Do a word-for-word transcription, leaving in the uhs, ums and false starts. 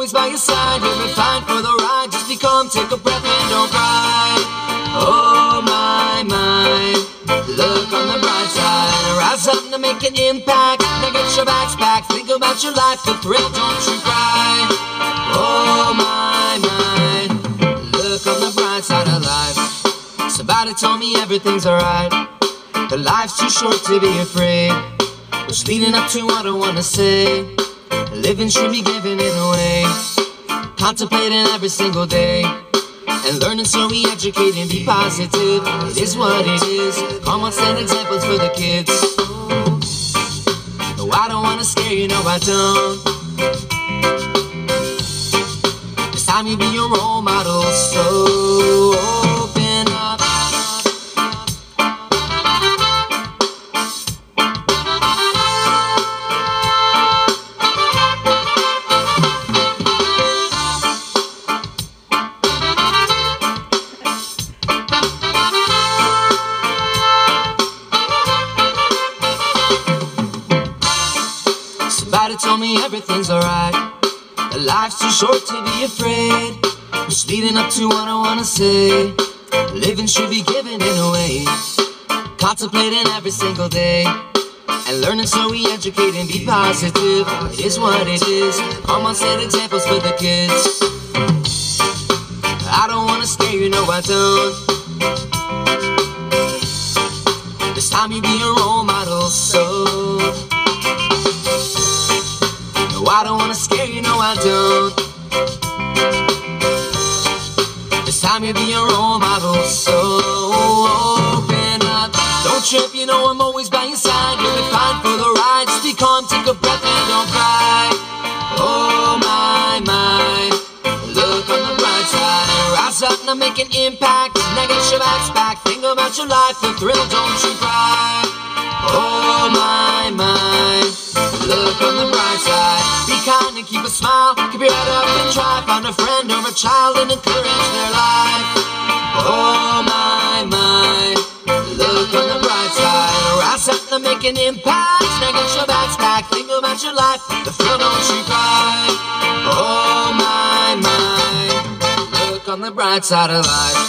always by your side. You'll be fine for the ride. Just be calm, take a breath and don't cry. Oh my, my, look on the bright side. Rise up to make an impact. Now get your backs back. Think about your life, the thrill, don't you cry. Oh my, my, look on the bright side of life. Somebody told me everything's alright, but life's too short to be afraid. What's leading up to what I wanna say? Living should be giving it away. Contemplating every single day, and learning so we educate and be positive. It is what it is. Come on, set examples for the kids. No, I don't wanna scare you, no I don't. It's time you be your role model, so open up. Somebody told me everything's alright, but life's too short to be afraid. It's leading up to what I wanna say. Living should be giving it away. Contemplating every single day, and learning so we educate and be positive. It is what it is. Come on, set examples for the kids. I don't wanna scare you, no I don't. This time you be your role model, so I don't wanna scare you, no I don't. This time you be your role model, so open up. Don't trip, you know I'm always by your side. You'll be fine for the ride. Just be calm, take a breath and don't cry. Oh my, my, look on the bright side. Rise up, now make an impact. Now get your backs back. Think about your life, the thrill, don't you cry. Oh my, my, look on the bright side. Be kind and keep a smile. Keep your head up and try. Find a friend or a child and encourage their life. Oh my, my, look on the bright side. Rise up and make an impact. Now get your backs back. Think about your life, the thrill, don't you cry. Oh my, my, look on the bright side of life.